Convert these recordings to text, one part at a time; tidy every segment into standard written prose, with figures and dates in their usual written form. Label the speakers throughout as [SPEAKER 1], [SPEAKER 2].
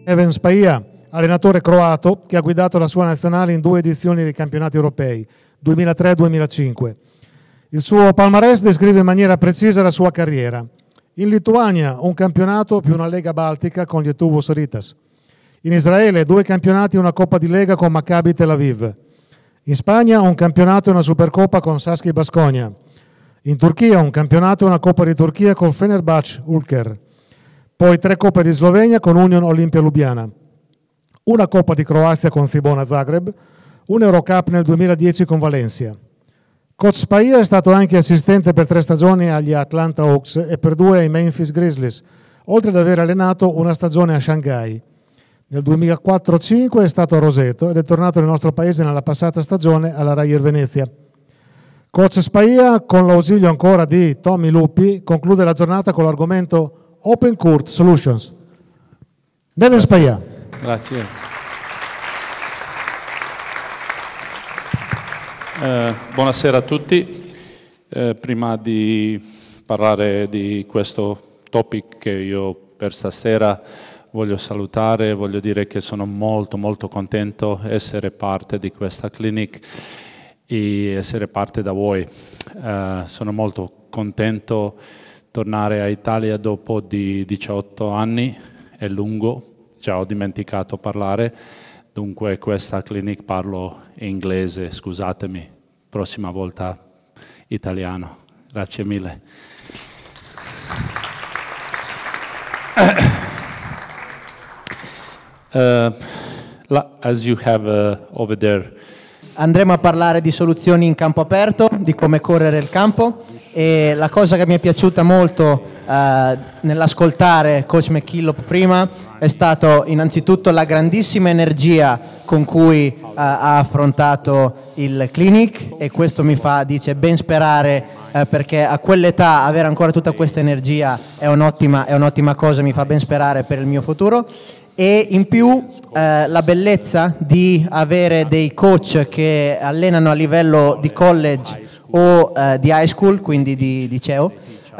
[SPEAKER 1] Neven Spaia, allenatore croato che ha guidato la sua nazionale in 2 edizioni dei campionati europei, 2003-2005. Il suo palmarès descrive in maniera precisa la sua carriera. In Lituania un campionato più una Lega Baltica con gli Lietuvos Rytas. In Israele 2 campionati e una Coppa di Lega con Maccabi Tel Aviv. In Spagna un campionato e una Supercoppa con Saski Baskonia. In Turchia un campionato e una Coppa di Turchia con Fenerbahce Ulker. Poi 3 Coppe di Slovenia con Union Olimpia Lubiana. Una Coppa di Croazia con Cibona Zagreb. Un Eurocup nel 2010 con Valencia. Coach Spaia è stato anche assistente per 3 stagioni agli Atlanta Hawks e per 2 ai Memphis Grizzlies, oltre ad aver allenato una stagione a Shanghai. Nel 2004-05 è stato a Roseto ed è tornato nel nostro paese nella passata stagione alla Rayer Venezia. Coach Spaia, con l'ausilio ancora di Tommy Lupi, conclude la giornata con l'argomento Open Court Solutions. Neven Spaia.
[SPEAKER 2] Grazie. Buonasera a tutti. Prima di parlare di questo topic che io per stasera voglio salutare, voglio dire che sono molto contento di essere parte di questa clinic e essere parte da voi. Sono molto contento di tornare a Italia dopo di 18 anni, è lungo, già ho dimenticato parlare, dunque questa clinic parlo in inglese, scusatemi, prossima volta italiano. Grazie mille. As you have over there.
[SPEAKER 3] Andremo a parlare di soluzioni in campo aperto, di come correre il campo, e la cosa che mi è piaciuta molto nell'ascoltare Coach McKillop prima è stato innanzitutto la grandissima energia con cui ha affrontato il clinic, e questo mi fa, dice, ben sperare, perché a quell'età avere ancora tutta questa energia è un'ottima cosa, mi fa ben sperare per il mio futuro. E in più la bellezza di avere dei coach che allenano a livello di college o di high school, quindi di liceo,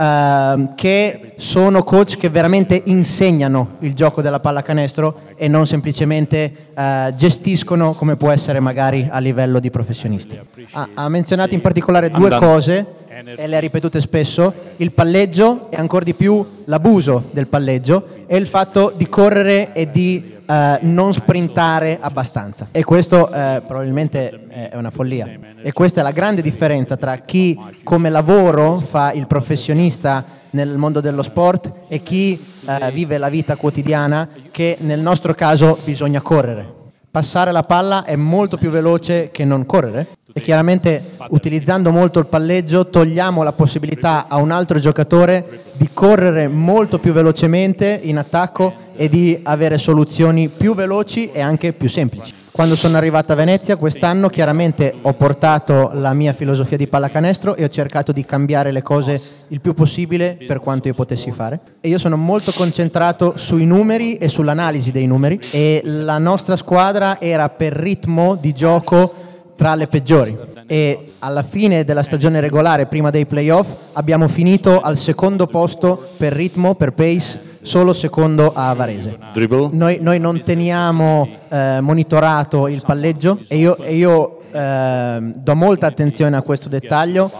[SPEAKER 3] che sono coach che veramente insegnano il gioco della pallacanestro e non semplicemente gestiscono come può essere magari a livello di professionisti. Ha menzionato in particolare 2 cose e le ha ripetute spesso: il palleggio e ancora di più l'abuso del palleggio, e il fatto di correre e di non sprintare abbastanza, e questo probabilmente è una follia, e questa è la grande differenza tra chi come lavoro fa il professionista nel mondo dello sport e chi vive la vita quotidiana, che nel nostro caso bisogna correre. Passare la palla è molto più veloce che non correre, e chiaramente utilizzando molto il palleggio togliamo la possibilità a un altro giocatore di correre molto più velocemente in attacco e di avere soluzioni più veloci e anche più semplici. Quando sono arrivato a Venezia quest'anno, chiaramente ho portato la mia filosofia di pallacanestro e ho cercato di cambiare le cose il più possibile per quanto io potessi fare, e io sono molto concentrato sui numeri e sull'analisi dei numeri, e la nostra squadra era per ritmo di gioco tra le peggiori, e alla fine della stagione regolare, prima dei playoff, abbiamo finito al 2° posto per ritmo, per pace, solo secondo a Varese. Noi non teniamo monitorato il palleggio, e io do molta attenzione a questo dettaglio,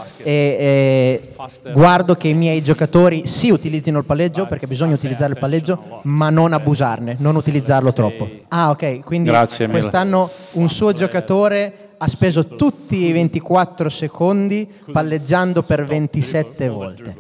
[SPEAKER 3] e guardo che i miei giocatori sì utilizzino il palleggio, perché bisogna utilizzare il palleggio, ma non abusarne, non utilizzarlo troppo. Ah, ok, quindi quest'anno un suo giocatore ha speso tutti i 24 secondi palleggiando per 27 volte.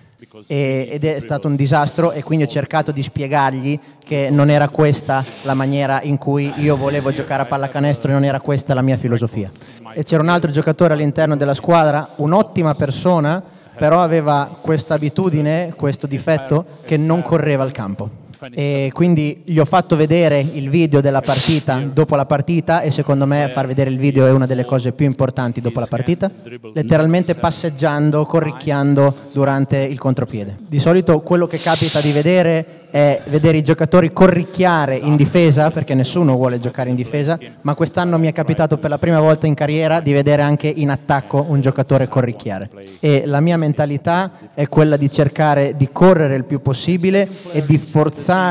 [SPEAKER 3] Ed è stato un disastro, e quindi ho cercato di spiegargli che non era questa la maniera in cui io volevo giocare a pallacanestro e non era questa la mia filosofia. E c'era un altro giocatore all'interno della squadra, un'ottima persona, però aveva questa abitudine, questo difetto, che non correva al campo. E quindi gli ho fatto vedere il video della partita dopo la partita, e secondo me far vedere il video è una delle cose più importanti dopo la partita, letteralmente passeggiando, corricchiando durante il contropiede. Di solito quello che capita di vedere è vedere i giocatori corricchiare in difesa, perché nessuno vuole giocare in difesa, ma quest'anno mi è capitato per la prima volta in carriera di vedere anche in attacco un giocatore corricchiare, e la mia mentalità è quella di cercare di correre il più possibile e di forzare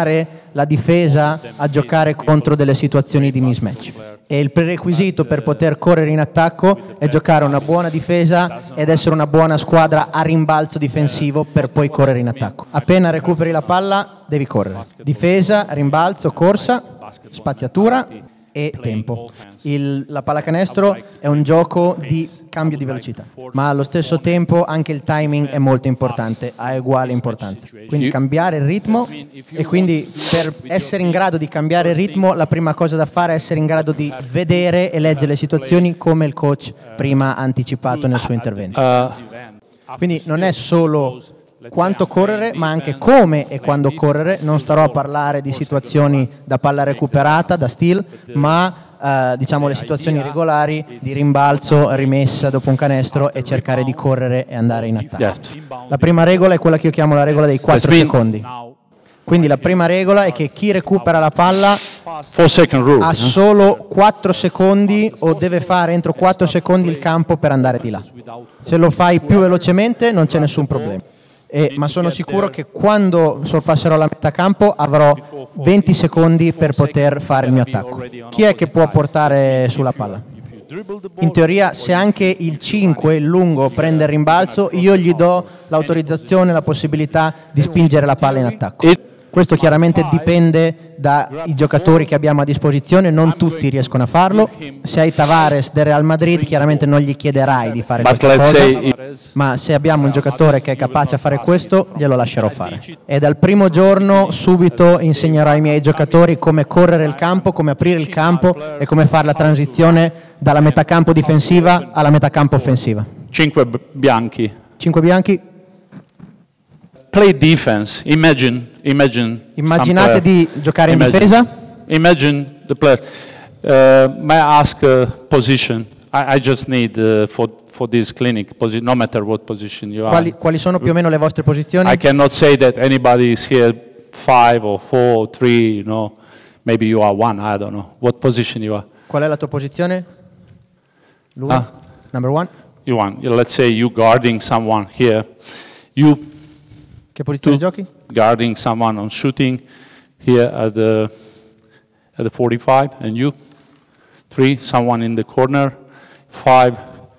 [SPEAKER 3] la difesa a giocare contro delle situazioni di mismatch. E il prerequisito per poter correre in attacco è giocare una buona difesa ed essere una buona squadra a rimbalzo difensivo per poi correre in attacco. Appena recuperi la palla devi correre. Difesa, rimbalzo, corsa, spaziatura e tempo. La pallacanestro è un gioco di cambio di velocità, ma allo stesso tempo anche il timing è molto importante, ha uguale importanza. Quindi cambiare il ritmo, e quindi per essere in grado di cambiare il ritmo la prima cosa da fare è essere in grado di vedere e leggere le situazioni come il coach prima ha anticipato nel suo intervento. Quindi non è solo quanto correre, ma anche come e quando correre. Non starò a parlare di situazioni da palla recuperata, da steal, ma diciamo le situazioni regolari di rimbalzo, rimessa dopo un canestro e cercare di correre e andare in attacco. La prima regola è quella che io chiamo la regola dei 4 secondi. Quindi la prima regola è che chi recupera la palla ha solo 4 secondi o deve fare entro 4 secondi il campo per andare di là. Se lo fai più velocemente non c'è nessun problema. Ma sono sicuro che quando sorpasserò la metà campo avrò 20 secondi per poter fare il mio attacco. Chi è che può portare sulla palla? In teoria, se anche il 5, il lungo, prende il rimbalzo, io gli do l'autorizzazione, la possibilità di spingere la palla in attacco. Questo chiaramente dipende dai giocatori che abbiamo a disposizione, non tutti riescono a farlo. Se hai Tavares del Real Madrid chiaramente non gli chiederai di fare questa cosa, ma se abbiamo un giocatore che è capace a fare questo glielo lascerò fare. E dal primo giorno subito insegnerò ai miei giocatori come correre il campo, come aprire il campo e come fare la transizione dalla metà campo difensiva alla metà campo offensiva.
[SPEAKER 2] 5 bianchi.
[SPEAKER 3] 5 bianchi.
[SPEAKER 2] Play defense.
[SPEAKER 3] Immaginate di giocare in difesa.
[SPEAKER 2] Imagine the player. May I ask position? I just need for this clinic, no matter what position you are.
[SPEAKER 3] Quali sono più o meno le vostre posizioni?
[SPEAKER 2] I cannot say that anybody is here 5 or 4 or 3, you know. Maybe you are 1, I don't know. What position you are?
[SPEAKER 3] Qual è la tua posizione? Lui? Number 1?
[SPEAKER 2] You one. Let's say you guarding someone here. You
[SPEAKER 3] che posizione giochi?
[SPEAKER 2] Guarding someone on shooting here at the 45, and you 3, someone in the corner, 5.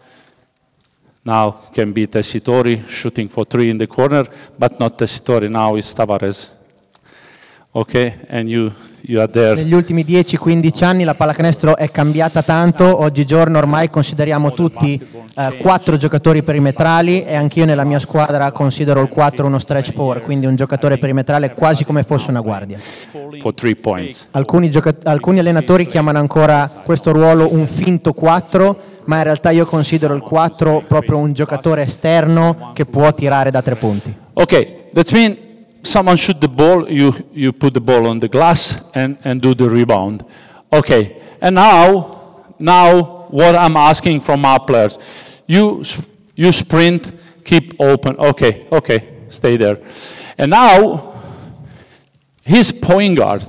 [SPEAKER 2] Now can be Tessitori shooting for 3 in the corner, but not Tessitori. Now it's Tavares. Okay, and you are there.
[SPEAKER 3] Negli ultimi 10-15 anni la pallacanestro è cambiata tanto. Oggigiorno ormai consideriamo tutti 4 giocatori perimetrali, e anch'io nella mia squadra considero il 4 uno stretch 4, quindi un giocatore perimetrale quasi come fosse una guardia.
[SPEAKER 2] For 3 points.
[SPEAKER 3] Alcuni allenatori chiamano ancora questo ruolo un finto 4, ma in realtà io considero il 4 proprio un giocatore esterno che può tirare da 3 punti.
[SPEAKER 2] Okay, that means someone shoot the ball, you put the ball on the glass and do the rebound. Okay, and now what I'm asking from our players, you sprint, keep open. Okay, stay there. And now he's point guard,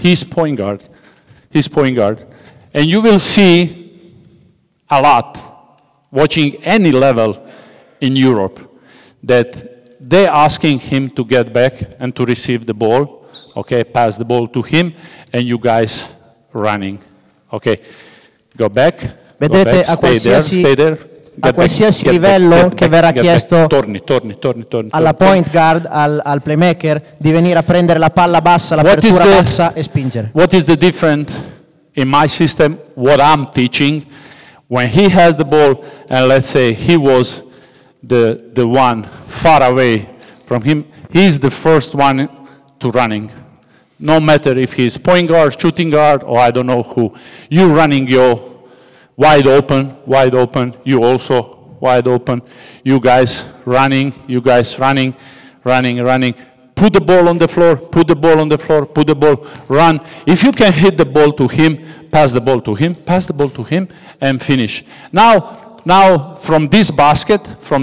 [SPEAKER 2] and you will see a lot watching any level in Europe that they're asking him to get back and to receive the ball, okay, pass the ball to him, and you guys running, okay, go back.
[SPEAKER 3] Vedete,
[SPEAKER 2] stay there.
[SPEAKER 3] A qualsiasi livello che verrà chiesto
[SPEAKER 2] torni,
[SPEAKER 3] alla point guard, al playmaker, di venire a prendere la palla bassa, l'apertura bassa e spingere.
[SPEAKER 2] What is the difference in my system, what I'm teaching, when he has the ball and let's say he was the one far away from him, he's the first one to running. No matter if he's point guard, shooting guard, or I don't know who. You running your wide open, you also wide open. You guys running, running. Put the ball on the floor, run. If you can hit the ball to him, pass the ball to him, and finish. Now from this basket,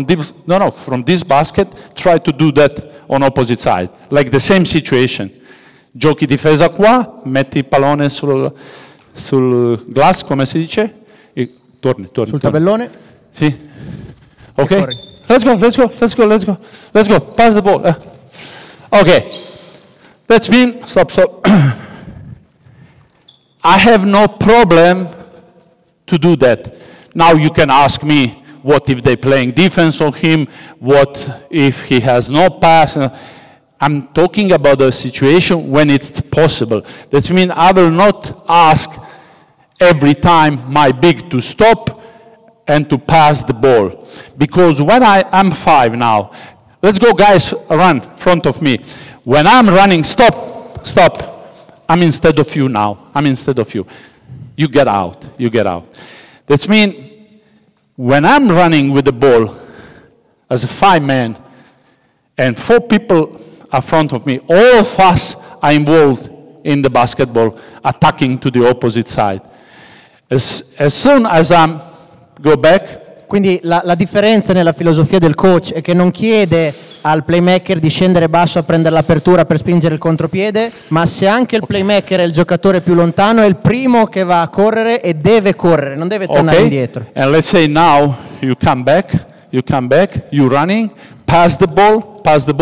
[SPEAKER 2] try to do that on opposite side, like the same situation. Giochi difesa qua, metti il pallone sul glass, come si dice? E torni.
[SPEAKER 3] Sul tabellone?
[SPEAKER 2] Sì. Ok? Let's go. Pass the ball. Okay. That means, stop. I have no problem to do that. Now you can ask me, what if they're playing defense on him? What if he has no pass? I'm talking about a situation when it's possible. That means I will not ask every time my big to stop and to pass the ball. Because when I'm 5 now, let's go guys, run in front of me. When I'm running, stop. I'm instead of you now. I'm instead of you. You get out. That means when I'm running with the ball as a 5-man and 4 people are in front of me, all of us are involved in the basketball, attacking to the opposite side. As soon as I go back.
[SPEAKER 3] Quindi la differenza nella filosofia del coach è che non chiede al playmaker di scendere basso a prendere l'apertura per spingere il contropiede, ma se anche il playmaker è il giocatore più lontano, è il primo che va a correre e deve correre, non deve tornare indietro.
[SPEAKER 2] And let's say now you come back, you running, pass the ball.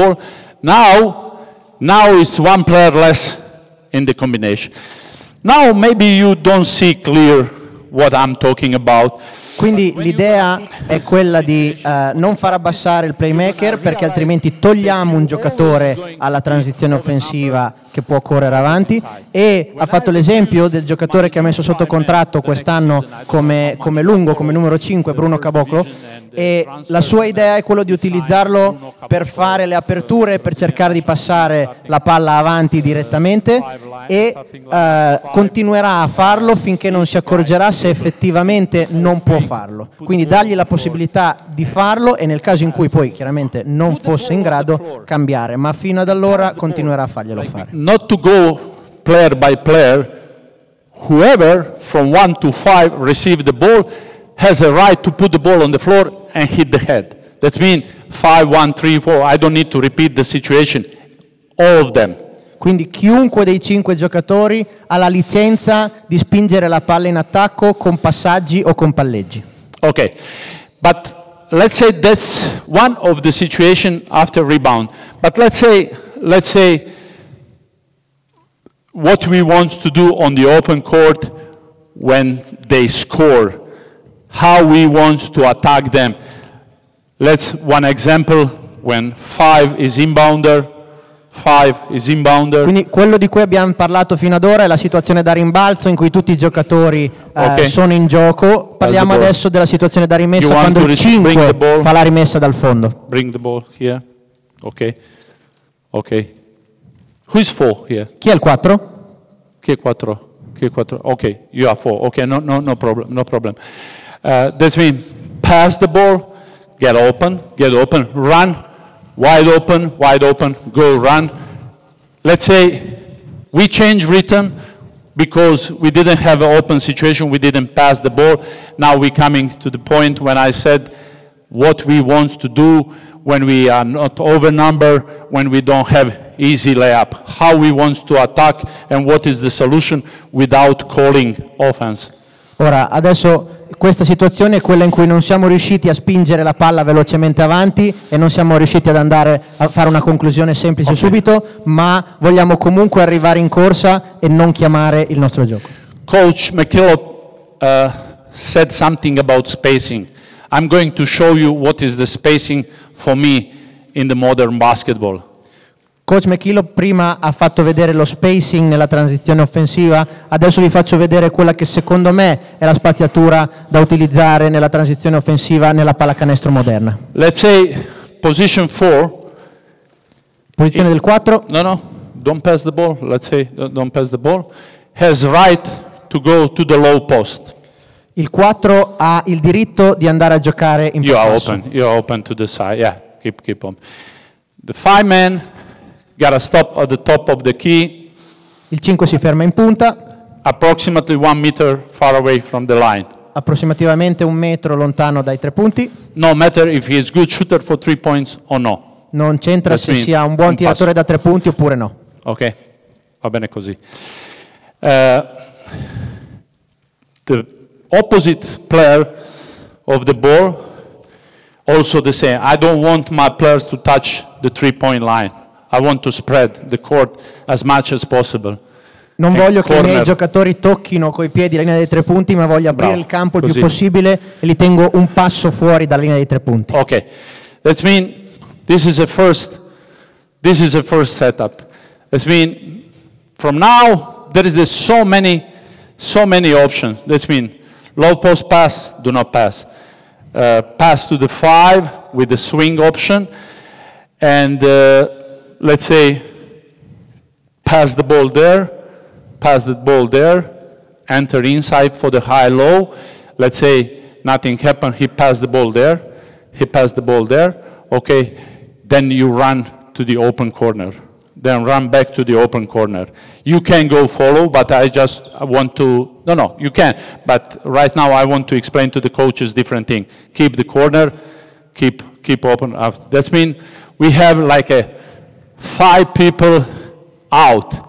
[SPEAKER 2] Now it's 1 player less in the combination. Now maybe you don't see clear what I'm talking about.
[SPEAKER 3] Quindi l'idea è quella di non far abbassare il playmaker, perché altrimenti togliamo un giocatore alla transizione offensiva che può correre avanti, e ha fatto l'esempio del giocatore che ha messo sotto contratto quest'anno come lungo, come numero 5, Bruno Caboclo, e la sua idea è quello di utilizzarlo per fare le aperture, per cercare di passare la palla avanti direttamente, e continuerà a farlo finché non si accorgerà se effettivamente non può farlo. Quindi dargli la possibilità di farlo, e nel caso in cui poi chiaramente non fosse in grado, cambiare, ma fino ad allora continuerà a farglielo fare.
[SPEAKER 2] Not to go player by player, whoever from 1 to 5 receive the ball has a right to put the ball on the floor and hit the head. That means 5, 1, 3, 4. I don't need to repeat the situation. All of them.
[SPEAKER 3] Quindi chiunque dei 5 giocatori ha la licenza di spingere la palla in attacco con passaggi o con palleggi.
[SPEAKER 2] Okay, but let's say that's one of the situation after rebound. But let's say what we want to do on the open court when they score, how we want to attack them. One example, when 5 is inbounder.
[SPEAKER 3] Quindi quello di cui abbiamo parlato fino ad ora è la situazione da rimbalzo in cui tutti i giocatori sono in gioco. Parliamo adesso della situazione da rimessa quando il 5 fa la rimessa dal fondo.
[SPEAKER 2] Bring the ball here. Okay. Who is 4 here?
[SPEAKER 3] Chi è il 4?
[SPEAKER 2] Chi è 4? Okay, you are 4. Okay, no problem. That means pass the ball, get open, run. Wide open, go run. Let's say we change rhythm because we didn't have an open situation, we didn't pass the ball. Now we're coming to the point when I said what we want to do when we are not overnumbered, when we don't have easy layup, how we want to attack and what is the solution without calling offense.
[SPEAKER 3] Ora, adesso questa situazione è quella in cui non siamo riusciti a spingere la palla velocemente avanti e non siamo riusciti ad andare a fare una conclusione semplice subito, ma vogliamo comunque arrivare in corsa e non chiamare il nostro gioco.
[SPEAKER 2] Coach McKillop said something about spacing. I'm going to show you what is the spacing for me in the modern basketball.
[SPEAKER 3] Coach McKillop prima ha fatto vedere lo spacing nella transizione offensiva, adesso vi faccio vedere quella che secondo me è la spaziatura da utilizzare nella transizione offensiva nella pallacanestro moderna.
[SPEAKER 2] Let's say position 4.
[SPEAKER 3] Posizione del 4.
[SPEAKER 2] No, don't pass the ball. Let's say don't pass the ball. Has right to go to the low post.
[SPEAKER 3] Il 4 ha il diritto di andare a giocare in post.
[SPEAKER 2] You are open to the side. Yeah, keep on. The 5-man got to stop at the top of the key.
[SPEAKER 3] Il 5 si ferma in punta.
[SPEAKER 2] Approximately 1 meter far away from the line.
[SPEAKER 3] Approssimativamente 1 metro lontano dai 3 punti.
[SPEAKER 2] No matter if he is good shooter for 3 points or no.
[SPEAKER 3] Non c'entra se sia un buon tiratore da 3 punti oppure no.
[SPEAKER 2] Ok, va bene così. The opposite player of the ball also the same. I don't want my players to touch the 3-point line. I want to spread the court as much as possible.
[SPEAKER 3] Non voglio che i miei
[SPEAKER 2] corner.
[SPEAKER 3] giocatori tocchino coi piedi la linea dei 3 punti, ma voglio aprire
[SPEAKER 2] Bravo,
[SPEAKER 3] il campo il
[SPEAKER 2] così.
[SPEAKER 3] più possibile e li tengo un passo fuori dalla linea dei 3 punti.
[SPEAKER 2] Okay, that means this is a first setup. That means from now there is so many options. That means low post pass, do not pass. Pass to the 5 with the swing option, and let's say pass the ball there, enter inside for the high-low. Let's say nothing happened, he passed the ball there, okay, then you run to the open corner, then run back to the open corner. You can go follow, but I want to, no, you can, but right now I want to explain to the coaches different thing. Keep the corner, keep open. That means we have like 5 people out.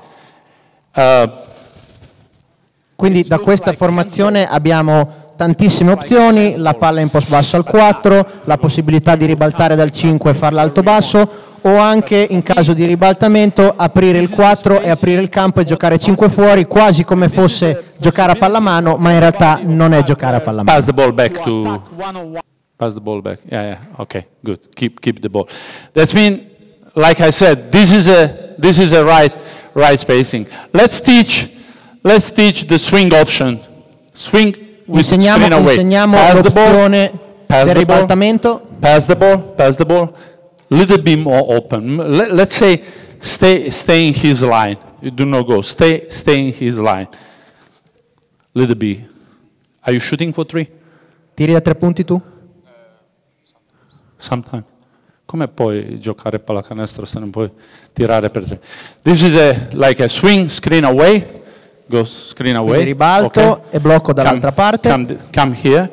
[SPEAKER 3] Quindi da questa formazione abbiamo tantissime opzioni, la palla in post basso al 4, la possibilità di ribaltare dal 5 e farla alto basso, o anche in caso di ribaltamento aprire il 4 e aprire il campo e giocare 5 fuori, quasi come fosse giocare a pallamano, ma in realtà non è giocare a pallamano.
[SPEAKER 2] Pass the ball back to... Pass the ball back. Yeah, okay, good. Keep the ball. That means, like I said, this is a right spacing. Let's teach the swing option. Swing with screen away.
[SPEAKER 3] Insegniamo l'opzione del ribaltamento.
[SPEAKER 2] Pass the ball. Little bit more open. Let's say stay in his line. You do not go. Stay in his line. Little bit. Are you shooting for 3?
[SPEAKER 3] Tiri da 3 punti tu?
[SPEAKER 2] Sometimes. Come puoi giocare pallacanestro se non puoi tirare per 3? This is like a swing, screen away. Go screen away.
[SPEAKER 3] Quindi ribalto
[SPEAKER 2] okay.
[SPEAKER 3] E blocco dall'altra parte.
[SPEAKER 2] Come here.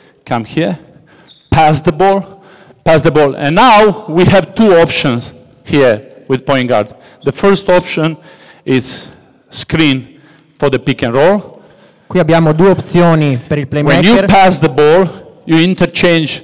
[SPEAKER 2] Pass the ball. And now we have 2 options here with point guard. The first option is screen for the pick and roll.
[SPEAKER 3] Qui abbiamo 2 opzioni per il playmaker.
[SPEAKER 2] When you pass the ball, you interchange,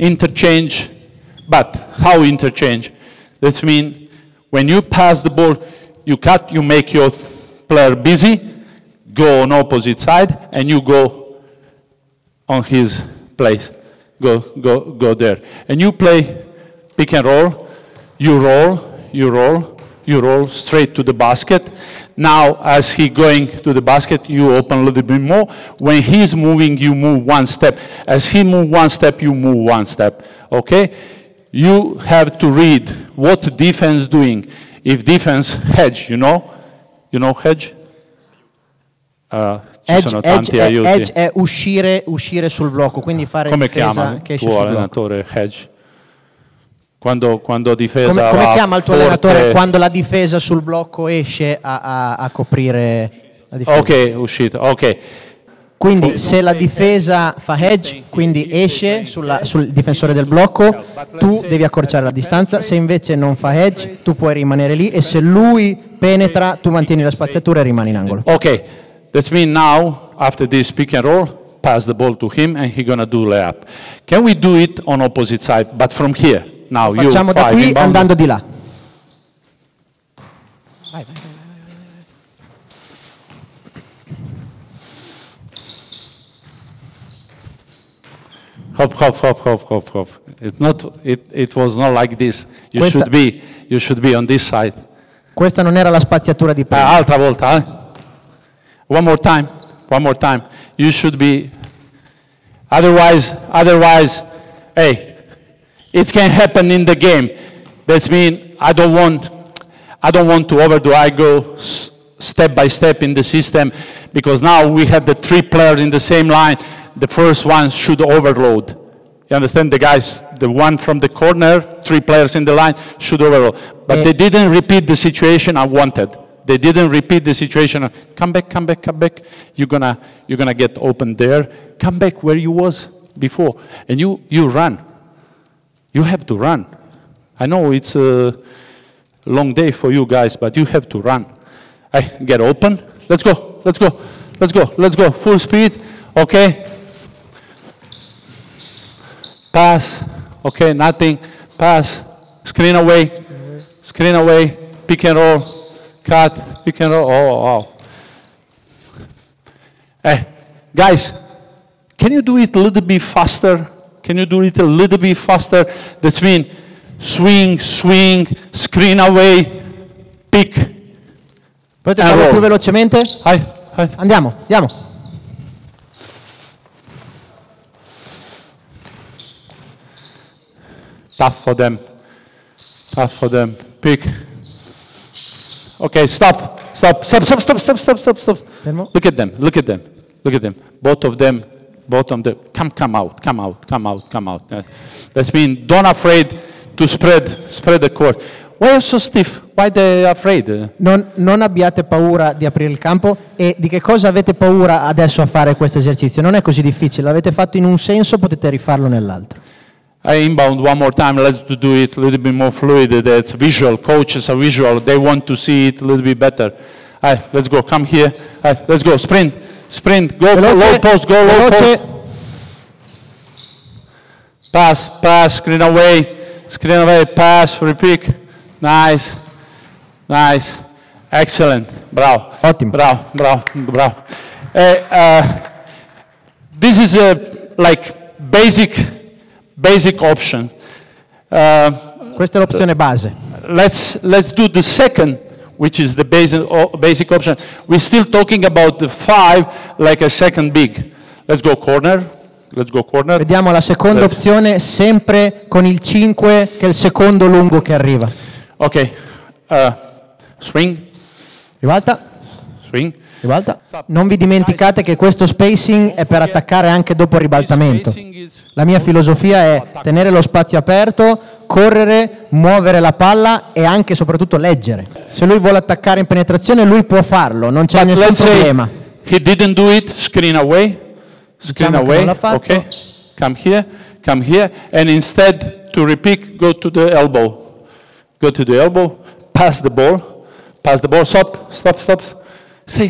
[SPEAKER 2] but how interchange? That means when you pass the ball, you cut, you make your player busy, go on opposite side, and you go on his place. Go there. And you play pick and roll, you roll straight to the basket. Now, as he going to the basket, you open a little bit more. When he's moving, you move 1 step. As he move 1 step, you move 1 step, okay? You have to read what defense doing. If defense hedge, you know hedge? Ci sono tanti aiuti.
[SPEAKER 3] Hedge è uscire sul blocco, quindi fare
[SPEAKER 2] come
[SPEAKER 3] difesa
[SPEAKER 2] chiama
[SPEAKER 3] che esce
[SPEAKER 2] tuo
[SPEAKER 3] sul blocco.
[SPEAKER 2] allenatore hedge? Quando difesa
[SPEAKER 3] come chiama il tuo allenatore quando la difesa sul blocco esce a coprire la difesa?
[SPEAKER 2] Ok, uscita, ok.
[SPEAKER 3] Quindi se la difesa fa hedge, quindi esce sul difensore del blocco, tu devi accorciare la distanza. Se invece non fa hedge, tu puoi rimanere lì, e se lui penetra, tu mantieni la spaziatura e rimani in angolo.
[SPEAKER 2] Ok, that means now, after this pick and roll, pass the ball to him and he's gonna do layup. Can we do it on opposite side, but from here? Now
[SPEAKER 3] Lo facciamo da qui andando di là. Vai.
[SPEAKER 2] Hop. It was not like this. You should be on this side.
[SPEAKER 3] Questa non era la spaziatura di prima.
[SPEAKER 2] Altra volta, eh? One more time. You should be. Otherwise, hey, it can happen in the game. That means I don't want to overdo. I go step by step in the system, because now we have the 3 players in the same line. The first one should overload. You understand? The guys, the one from the corner, 3 players in the line should overload. But they didn't repeat the situation I wanted. They didn't repeat the situation. Come back. You're gonna get open there. Come back where you was before, and you run. You have to run. I know it's a long day for you guys, but you have to run. Get open. Let's go. Full speed. Okay. Pass. Okay, nothing. Pass. Screen away. pick and roll, cut, pick and roll. Oh, wow. Hey, guys, can you do it a little bit faster? Can you do it a little bit faster? That means swing, swing, screen away, pick.
[SPEAKER 3] Potete farlo più velocemente?
[SPEAKER 2] Andiamo. Tough for them. Pick. Okay, stop. Look at them. Both of them. Come out. That means don't afraid to spread the court. Why are you so stiff? Why they are afraid?
[SPEAKER 3] Non abbiate paura di aprire il campo. E di che cosa avete paura adesso a fare questo esercizio? Non è così difficile, l'avete fatto in un senso, potete rifarlo nell'altro.
[SPEAKER 2] I inbound one more time. Let's do it a little bit more fluid. That's visual. Coaches are visual. They want to see it a little bit better. All right, let's go. Come here. All right, let's go. Sprint. Go low post. Low post. Pass. Screen away. Pass. Repick. Nice. Excellent. Bravo.
[SPEAKER 3] Ottimo.
[SPEAKER 2] Bravo. This is like basic option.
[SPEAKER 3] Questa è l'opzione base.
[SPEAKER 2] Let's do the second, which is the basic option. We're still talking about the 5 like a second big. Let's go corner.
[SPEAKER 3] Vediamo la seconda opzione, sempre con il 5 che è il secondo lungo che arriva.
[SPEAKER 2] Ok. Swing.
[SPEAKER 3] Ribalta. Non vi dimenticate che questo spacing è per attaccare anche dopo il ribaltamento. La mia filosofia è tenere lo spazio aperto, correre, muovere la palla e anche e soprattutto leggere. Se lui vuole attaccare in penetrazione, lui può farlo, non c'è nessun problema.
[SPEAKER 2] He didn't do it, screen away. Okay. Come here, and instead to repick, go to the elbow. Pass the ball. Stop. Stay.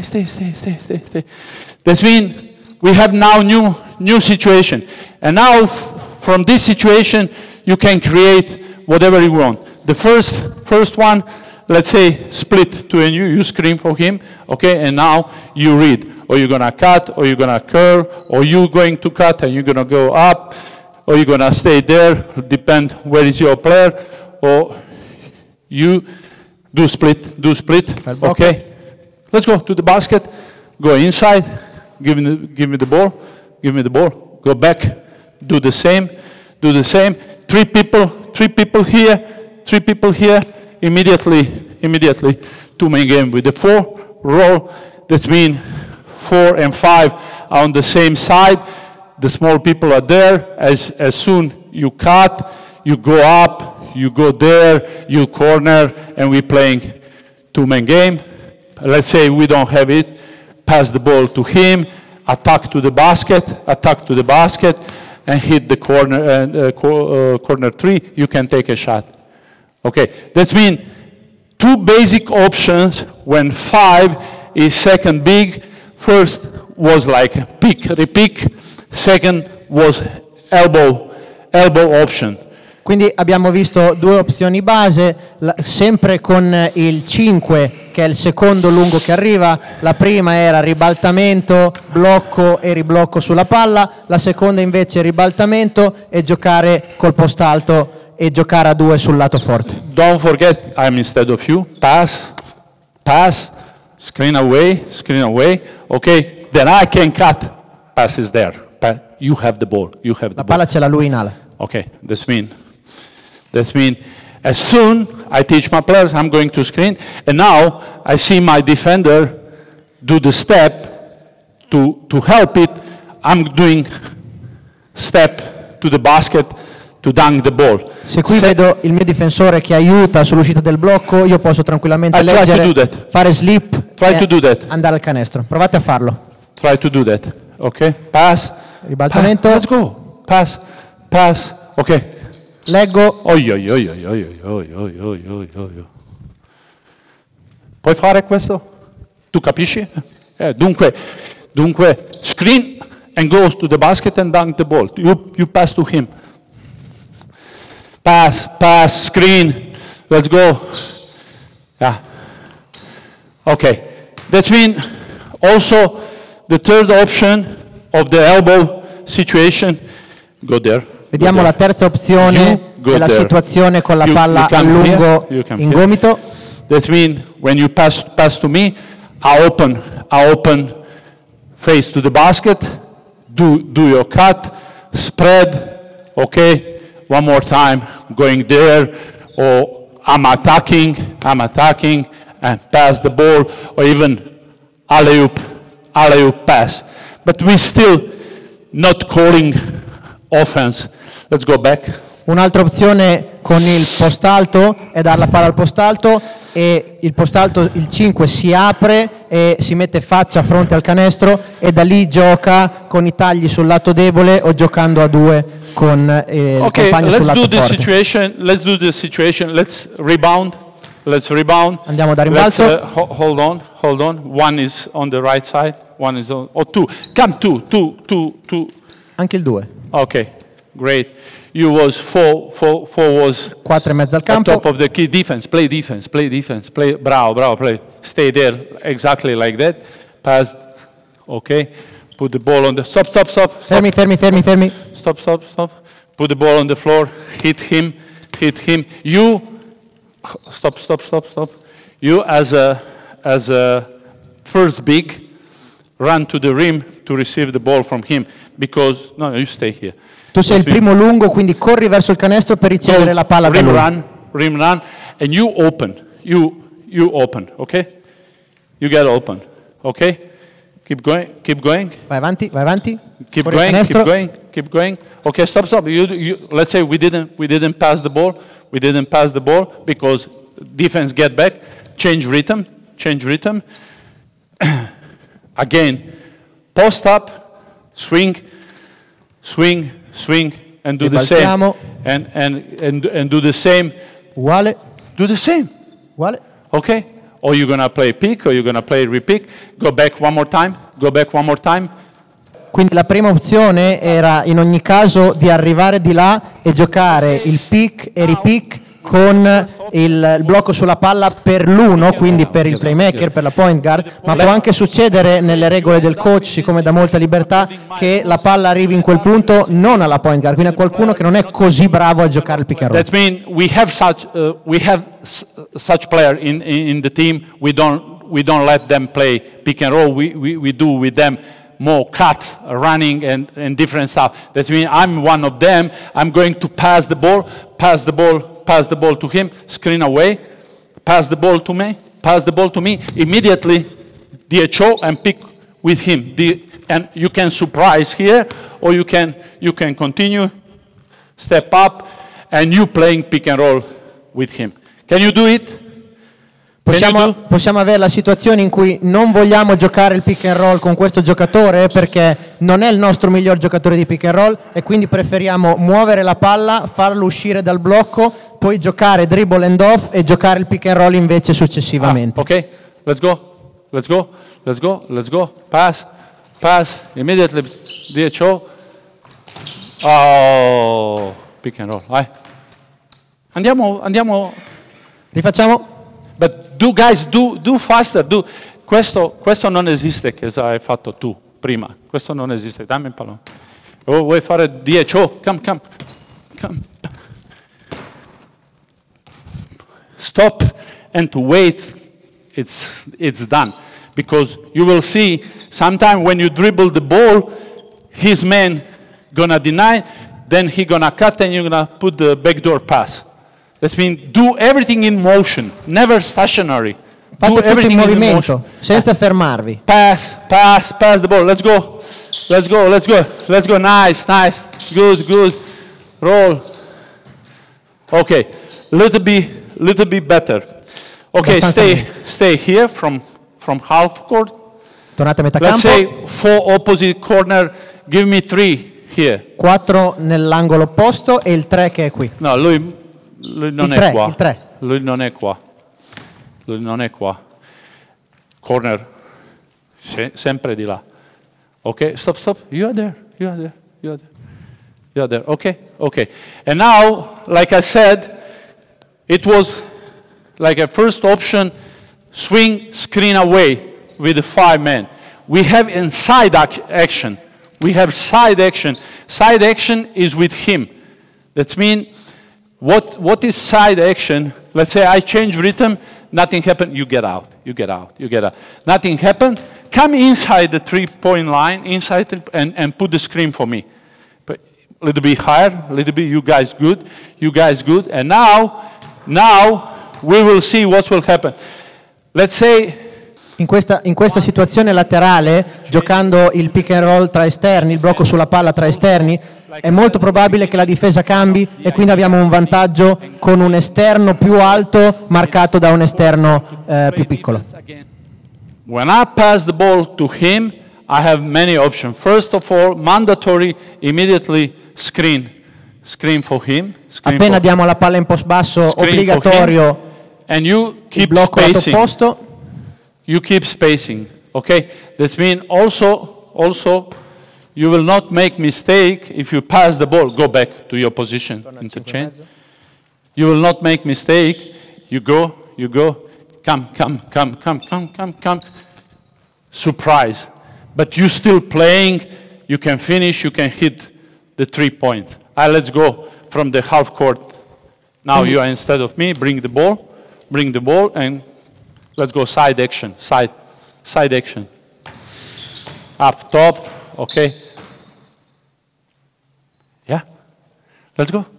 [SPEAKER 2] That means we have now new situation. And now from this situation you can create whatever you want. The first one, let's say split to a you screen for him, okay, and now you read. Or you're gonna cut, or you're gonna curl, or you're going to cut and you're gonna go up, or you're gonna stay there, depend where is your player, or you do split, okay? Let's go to the basket, go inside, give me the ball, go back, do the same. 3 people here, immediately, 2-man game with the 4 roll. That means 4 and 5 are on the same side. The small people are there. As soon you cut, you go up, you go there, you corner, and we're playing 2-man game. Let's say we don't have it, pass the ball to him, attack to the basket, and hit the corner, corner 3, you can take a shot. Okay, that means 2 basic options when 5 is second big. First was like pick, repick, second was elbow option.
[SPEAKER 3] Quindi abbiamo visto 2 opzioni base, sempre con il 5 che è il secondo lungo che arriva. La prima era ribaltamento, blocco e riblocco sulla palla, la seconda invece ribaltamento e giocare col post alto e giocare a 2 sul lato forte.
[SPEAKER 2] Don't forget, I'm instead of you, pass, screen away, okay, then I can cut, pass is there, you have the ball,
[SPEAKER 3] La palla ce l'ha lui in ala.
[SPEAKER 2] Okay, this means as soon I teach my players, I'm going to screen, and now I see my defender do the step to help it. I'm doing step to the basket to dunk the ball.
[SPEAKER 3] Se qui vedo il mio difensore che aiuta sull'uscita del blocco, io posso tranquillamente leggere, fare slip e andare al canestro. Provate a farlo.
[SPEAKER 2] Try to do that. Okay, pass.
[SPEAKER 3] Ribaltamento.
[SPEAKER 2] Let's go. Pass. Okay.
[SPEAKER 3] Leggo.
[SPEAKER 2] Puoi fare questo? Tu capisci? Dunque, screen and goes to the basket and dunk the ball. You pass to him. Pass, screen. Let's go. Yeah. Okay. That means also the third option of the elbow situation, go there.
[SPEAKER 3] Vediamo la terza opzione della situazione con la palla a lungo in gomito.
[SPEAKER 2] That means when you pass to me, I open face to the basket, do your cut, spread, okay? One more time, going there, or I'm attacking, and pass the ball, or even alley-oop pass. But we still not calling offense. Let's go back.
[SPEAKER 3] Un'altra opzione con il post alto è dare la palla al post alto e il post alto, il 5, si apre e si mette faccia a fronte al canestro e da lì gioca con i tagli sul lato debole o giocando a due con il compagno sul lato forte.
[SPEAKER 2] Let's do the situation. Let's rebound.
[SPEAKER 3] Andiamo da rimbalzo.
[SPEAKER 2] Hold on. One is on the right side. One is on, two. Come two.
[SPEAKER 3] Anche il 2.
[SPEAKER 2] Okay, great. You was four was
[SPEAKER 3] 4 in mezzo al campo.
[SPEAKER 2] Top of the key defense. Play defense. Bravo, play. Stay there exactly like that. Pass. Okay. Put the ball on the stop.
[SPEAKER 3] Fermi.
[SPEAKER 2] Stop. Put the ball on the floor. Hit him. You stop. You as a first big run to the rim to receive the ball from him because no, you stay here.
[SPEAKER 3] Tu sei il primo lungo, quindi corri verso il canestro per ricevere la palla da lui.
[SPEAKER 2] Rim run, and you open. You open, okay? You get open, okay? Keep going.
[SPEAKER 3] Vai avanti.
[SPEAKER 2] Keep going. Okay, stop. You let's say we didn't pass the ball. We didn't pass the ball because defense get back. Change rhythm. Again, post up, swing, and do the same. And do the same.
[SPEAKER 3] Uguale.
[SPEAKER 2] Do the same.
[SPEAKER 3] Uguale.
[SPEAKER 2] Okay? Or you're going to play pick, or you're going to play repick. Go back one more time.
[SPEAKER 3] Quindi la prima opzione era in ogni caso di arrivare di là e giocare il pick e repick con il blocco sulla palla per l'1, quindi per il playmaker, per la point guard, ma può anche succedere nelle regole del coach, siccome dà molta libertà, che la palla arrivi in quel punto non alla point guard, quindi a qualcuno che non è così bravo a giocare il pick and roll.
[SPEAKER 2] That means we have such player in the team. We don't let them play pick and roll. We do with them more cut, running, and different stuff. That means I'm one of them. I'm going to pass the ball to him, screen away, pass the ball to me, immediately DHO and pick with him. And you can surprise here, or you can continue, step up, and you playing pick and roll with him. Can you do it?
[SPEAKER 3] Possiamo avere la situazione in cui non vogliamo giocare il pick and roll con questo giocatore perché non è il nostro miglior giocatore di pick and roll e quindi preferiamo muovere la palla, farlo uscire dal blocco, poi giocare dribble and off e giocare il pick and roll invece successivamente.
[SPEAKER 2] Ok, let's go. Pass, immediately DHO. Oh, pick and roll, vai. Andiamo.
[SPEAKER 3] Rifacciamo?
[SPEAKER 2] But do faster, questo non esiste che hai fatto tu prima, questo non esiste, dammi il pallone. Vuoi fare DHO? Come. Stop and to wait, it's done. Because you will see, sometime when you dribble the ball, his man gonna deny, then he gonna cut and you're gonna put the backdoor pass. That means do everything in motion, never stationary.
[SPEAKER 3] Fate tutto in movimento, senza fermarvi.
[SPEAKER 2] Pass the ball. Let's go. Nice. Good. Roll. Okay, little bit better. Okay, stay here from half court.
[SPEAKER 3] Tornate a metà
[SPEAKER 2] Let's
[SPEAKER 3] campo.
[SPEAKER 2] say 4 opposite corner. Give me 3 here.
[SPEAKER 3] 4 nell'angolo opposto e il 3 che è qui.
[SPEAKER 2] No, lui non è qua.
[SPEAKER 3] Il 3.
[SPEAKER 2] Lui non è qua. Corner. Sempre di là. Ok, stop. You are there. Okay. And now, like I said, it was like a first option, swing screen away with the 5 men. We have inside action. We have side action. Side action is with him. That means, what is side action? Let's say I change rhythm, nothing happened, you get out, you get out, you get out. Nothing happened, come inside the 3-point line, inside and put the screen for me. But a little bit higher, a little bit, you guys good, and now we will see what will happen. Let's say,
[SPEAKER 3] in questa situazione laterale, giocando il pick and roll tra esterni, il blocco sulla palla tra esterni, è molto probabile che la difesa cambi e quindi abbiamo un vantaggio con un esterno più alto marcato da un esterno più piccolo.
[SPEAKER 2] When I pass the ball to him, I have many options. First of all, mandatory, immediately screen for him.
[SPEAKER 3] Appena diamo la palla in post basso, obbligatorio
[SPEAKER 2] and you keep
[SPEAKER 3] il blocco lato opposto.
[SPEAKER 2] You keep spacing, okay? That means also you will not make mistake if you pass the ball, go back to your position, interchange. You will not make mistake, you go, come. Surprise. But you still playing, you can finish, you can hit the 3-point. Let's go from the half court. Now you are instead of me, bring the ball and let's go side action, side action. Up top, okay. Yeah, let's go.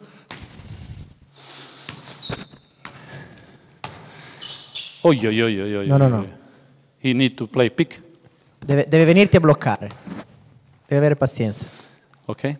[SPEAKER 2] Oh,
[SPEAKER 3] No.
[SPEAKER 2] He need to play pick.
[SPEAKER 3] Deve venirti a bloccare. Deve avere pazienza.
[SPEAKER 2] Okay.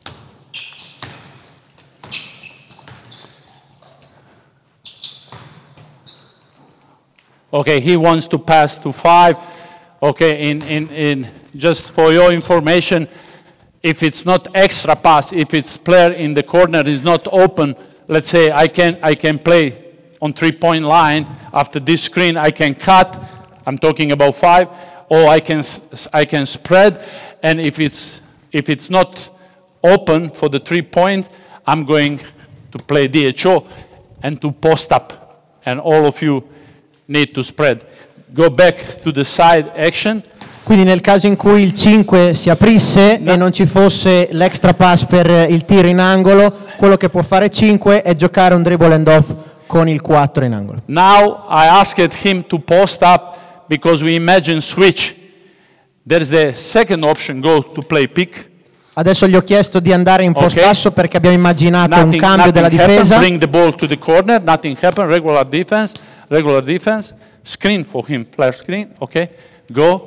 [SPEAKER 2] Okay, he wants to pass to 5. Okay, in just for your information, if it's not extra pass, if it's player in the corner is not open, let's say I can play on 3-point line. After this screen, I can cut. I'm talking about 5, or I can spread. And if it's not open for the 3-point, I'm going to play DHO and to post up, and all of you need to spread. Go back to the side action.
[SPEAKER 3] Quindi nel caso in cui il 5 si aprisse e non ci fosse l'extra pass per il tiro in angolo, quello che può fare 5 è giocare un dribble and off con il 4 in angolo.
[SPEAKER 2] Now I asked him to post up because we imagine switch. There's the second option, go to play pick.
[SPEAKER 3] Adesso gli ho chiesto di andare in post basso perché abbiamo immaginato un cambio della difesa.
[SPEAKER 2] Bring the ball to the corner, nothing happened, regular defense, screen for him, player screen, okay, go,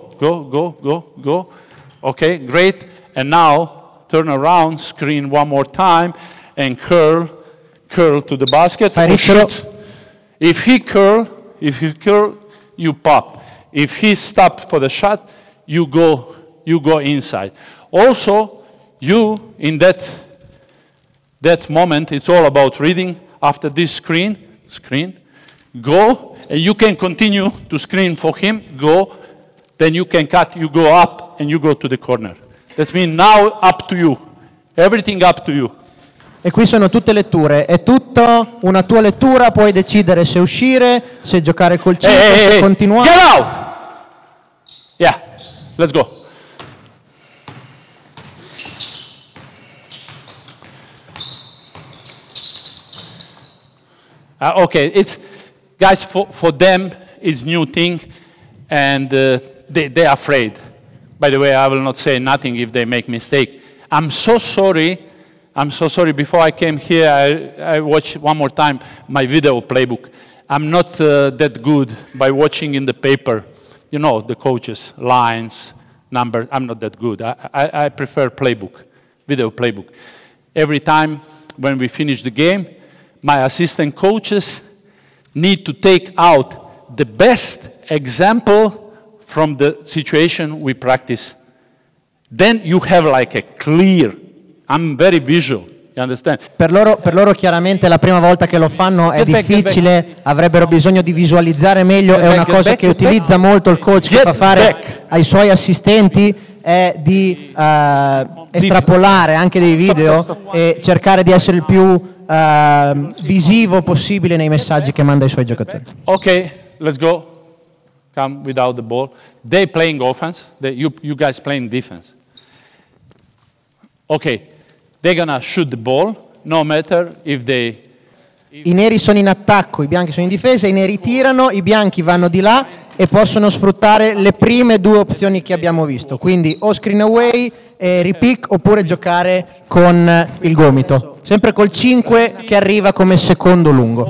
[SPEAKER 2] okay, great, and now turn around, screen one more time, and curl to the basket, or shoot. If he curl, you pop. If he stop for the shot, you go inside. Also, you, in that moment, it's all about reading. After this screen, go, and you can continue to screen for him, go, then you can cut, you go up, and you go to the corner. That means now up to you. Everything up to you.
[SPEAKER 3] E qui sono tutte letture, è tutta una tua lettura, puoi decidere se uscire, se giocare col 5, se continuare.
[SPEAKER 2] Get out! Yeah, let's go. Okay, it's guys, for them it's new thing, and they're afraid. By the way, I will not say nothing if they make mistake. I'm so sorry. Before I came here, I watched one more time my video playbook. I'm not that good by watching in the paper. You know, the coaches, lines, numbers. I'm not that good. I prefer playbook, video playbook. Every time when we finish the game, my assistant coaches need to take out the best example from the situation we practice. Then you have like a clear, I'm very visual, you understand?
[SPEAKER 3] Per loro chiaramente la prima volta che lo fanno è difficile, avrebbero bisogno di visualizzare meglio, è una cosa che utilizza molto il coach, che fa fare ai suoi assistenti, è di estrapolare anche dei video e cercare di essere il più visivo possibile nei messaggi che manda ai suoi giocatori.
[SPEAKER 2] Okay, let's go. Come without the ball. They playing offense. You guys playing defense. Okay, they're gonna shoot the ball, no matter if they...
[SPEAKER 3] I neri sono in attacco, i bianchi sono in difesa, i neri tirano, i bianchi vanno di là e possono sfruttare le prime due opzioni che abbiamo visto, quindi o screen away, repick, oppure giocare con il gomito, sempre col 5 che arriva come secondo lungo.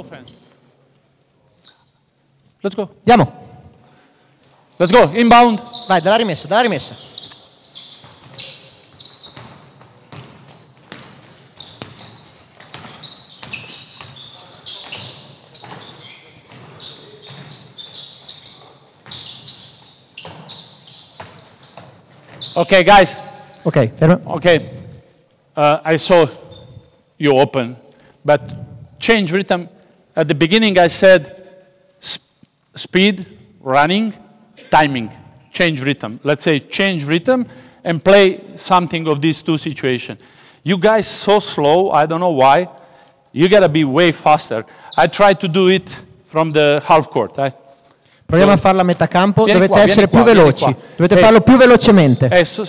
[SPEAKER 2] Let's go.
[SPEAKER 3] Andiamo.
[SPEAKER 2] Let's go, inbound.
[SPEAKER 3] Vai, dalla rimessa, dalla rimessa.
[SPEAKER 2] Okay, guys.
[SPEAKER 3] Ok, fermo.
[SPEAKER 2] Okay, I saw you open, but change rhythm. At the beginning I said speed, running, timing, change rhythm. Let's say change rhythm and play something of these two situations. You guys so slow, I don't know why. You gotta be way faster. I tried to do it from the half court.
[SPEAKER 3] Proviamo a farla a metà campo,
[SPEAKER 2] Vieni
[SPEAKER 3] dovete
[SPEAKER 2] qua,
[SPEAKER 3] essere
[SPEAKER 2] vieni
[SPEAKER 3] più
[SPEAKER 2] qua,
[SPEAKER 3] veloci,
[SPEAKER 2] vieni qua.
[SPEAKER 3] dovete farlo più velocemente.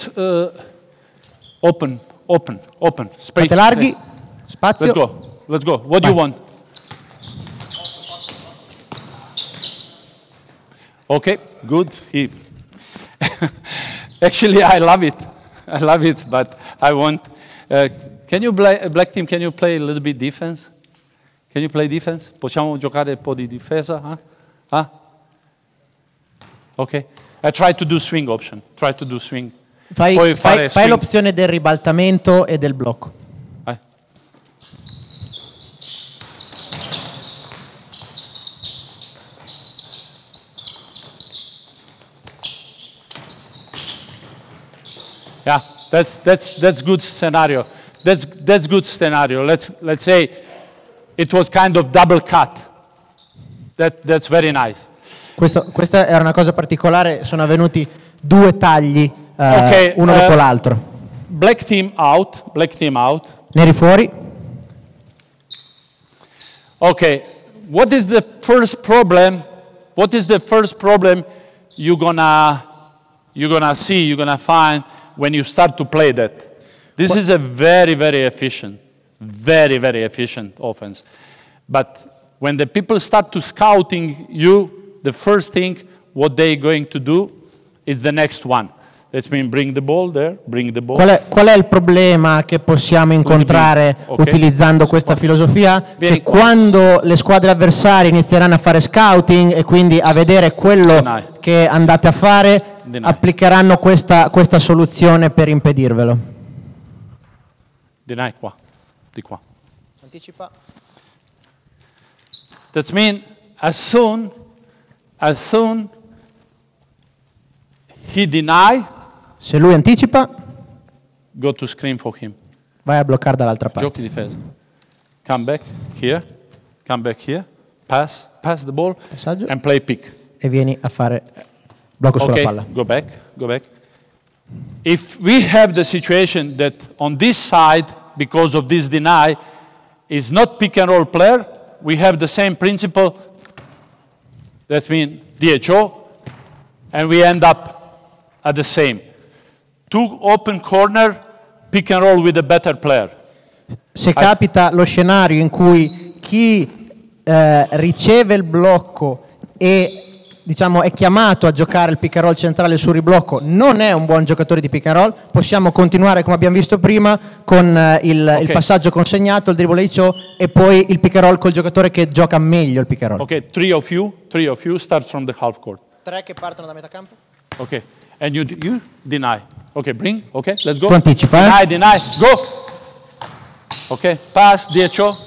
[SPEAKER 2] Open, space.
[SPEAKER 3] Fate larghi, spazio.
[SPEAKER 2] Let's go. What do you want? Okay, good. Actually, I love it, but I want... can you, black team, can you play a little bit defense? Can you play defense? Possiamo giocare un po' di difesa? Ok. I try to do swing option. Try to do swing.
[SPEAKER 3] Fai l'opzione del ribaltamento e del blocco.
[SPEAKER 2] Yeah, that's good scenario. That's good scenario. Let's say it was kind of double cut. That's very nice.
[SPEAKER 3] Questa era una cosa particolare, sono avvenuti due tagli,
[SPEAKER 2] Okay,
[SPEAKER 3] uno dopo l'altro.
[SPEAKER 2] Black team out.
[SPEAKER 3] Neri fuori.
[SPEAKER 2] Okay, what is the first problem? What is the first problem you're gonna see, you're gonna find when you start to play that? This is a very, very efficient offense. But when the people start to scouting you, the first thing what they're going to do is the next one. That means bring the ball there, bring the ball.
[SPEAKER 3] Qual è il problema che possiamo incontrare utilizzando questa filosofia? Che quando le squadre avversarie inizieranno a fare scouting e quindi a vedere quello che andate a fare, applicheranno questa soluzione per impedirvelo.
[SPEAKER 2] Deny qua, di qua.
[SPEAKER 3] Anticipa.
[SPEAKER 2] That means as soon he deny,
[SPEAKER 3] se lui anticipa,
[SPEAKER 2] go to screen for him.
[SPEAKER 3] vai a bloccare dall'altra parte.
[SPEAKER 2] Giochi difesa. Come back here, pass the ball,
[SPEAKER 3] Passaggio.
[SPEAKER 2] and play pick.
[SPEAKER 3] E vieni a fare blocco sulla palla.
[SPEAKER 2] Go back. If we have the situation that on this side, because of this deny, is not pick and roll player, we have the same principle. That means DHO, and we end up at the same. Two open corner, pick and roll with a better player.
[SPEAKER 3] Se capita lo scenario in cui chi riceve il blocco e diciamo è chiamato a giocare il pick and roll centrale sul riblocco non è un buon giocatore di pick and roll, possiamo continuare come abbiamo visto prima con il passaggio consegnato, il dribble HO e poi il pick and roll col giocatore che gioca meglio il pick and roll.
[SPEAKER 2] Ok, three of you start from the half court.
[SPEAKER 3] 3 che partono da metà campo.
[SPEAKER 2] Ok, and you deny. Ok, bring, ok, let's go.
[SPEAKER 3] Tu anticipa,
[SPEAKER 2] Deny, go. Ok, pass, DHO.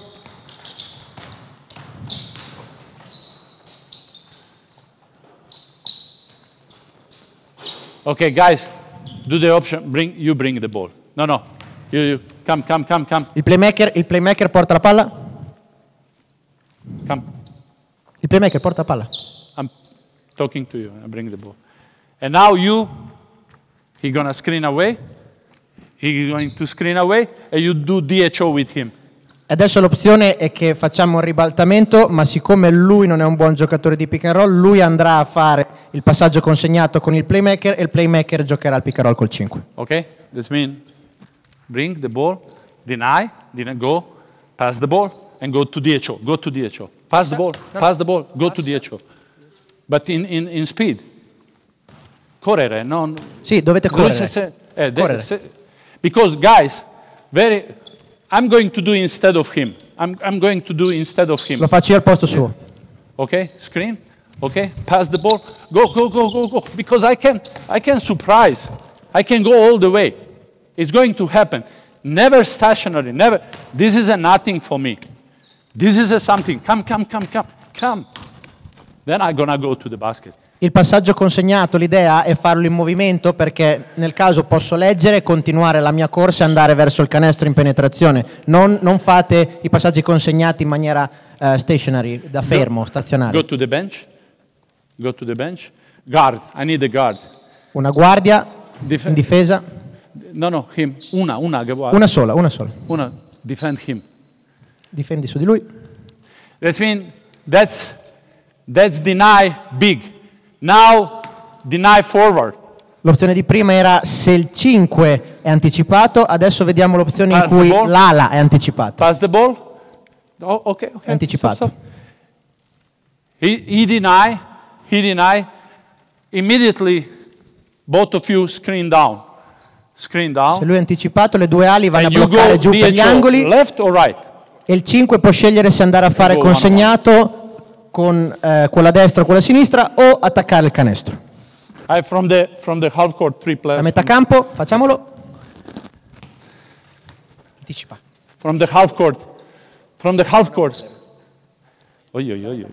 [SPEAKER 2] Okay, guys, do the option. You bring the ball. No. You come.
[SPEAKER 3] Il playmaker porta la palla.
[SPEAKER 2] Come.
[SPEAKER 3] Il playmaker porta la palla.
[SPEAKER 2] I'm talking to you. I bring the ball. And now he's gonna screen away. He's going to screen away, and you do DHO with him.
[SPEAKER 3] Adesso l'opzione è che facciamo un ribaltamento, ma siccome lui non è un buon giocatore di pick and roll, lui andrà a fare il passaggio consegnato con il playmaker e il playmaker giocherà il pick and roll col 5.
[SPEAKER 2] Okay? This means bring the ball, deny, didn't go, pass the ball, and go to DHO. Go to DHO. Pass the ball, go to DHO. But in speed. Correre, non...
[SPEAKER 3] Sì, dovete correre.
[SPEAKER 2] Correre. Because guys, I'm going to do instead of him. I'm going to do instead of him.
[SPEAKER 3] Lo faccio io al posto suo.
[SPEAKER 2] Okay, screen. Okay, pass the ball. Go. Because I can surprise. I can go all the way. It's going to happen. Never stationary. Never. This is a nothing for me. This is a something. Come. Then I'm gonna go to the basket.
[SPEAKER 3] Il passaggio consegnato, l'idea è farlo in movimento perché nel caso posso leggere, continuare la mia corsa e andare verso il canestro in penetrazione. Non fate i passaggi consegnati in maniera stationary, da fermo, stazionario.
[SPEAKER 2] Go to the bench. Guard. I need a guard.
[SPEAKER 3] Una guardia in difesa.
[SPEAKER 2] No, him.
[SPEAKER 3] Una sola.
[SPEAKER 2] Una. Defend him.
[SPEAKER 3] Difendi su di lui.
[SPEAKER 2] That means that's deny big. Now deny forward.
[SPEAKER 3] L'opzione di prima era se il 5 è anticipato, adesso vediamo l'opzione in cui l'ala è anticipata.
[SPEAKER 2] Pass the ball. Oh, okay.
[SPEAKER 3] È anticipato.
[SPEAKER 2] Stop. He deny. Immediately both of you screen down.
[SPEAKER 3] Se lui è anticipato, le due ali vanno a bloccare giù per gli angoli.
[SPEAKER 2] Left or right?
[SPEAKER 3] E il 5 può scegliere se andare a fare consegnato con quella destra o quella sinistra o attaccare il canestro.
[SPEAKER 2] From the half court, 3 players.
[SPEAKER 3] A metà campo, facciamolo. Anticipa.
[SPEAKER 2] From the half court. Oi.